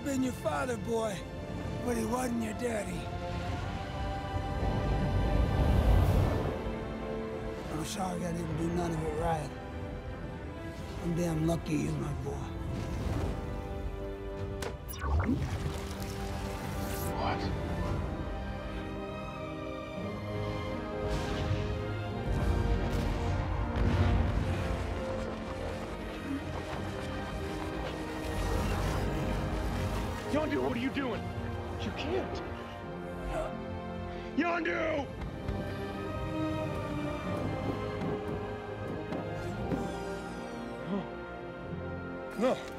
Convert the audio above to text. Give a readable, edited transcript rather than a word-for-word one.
been your father, boy, but he wasn't your daddy. I'm sorry I didn't do none of it right. I'm damn lucky you, my boy. What? Yondu, what are you doing? You can't. Yondu! No.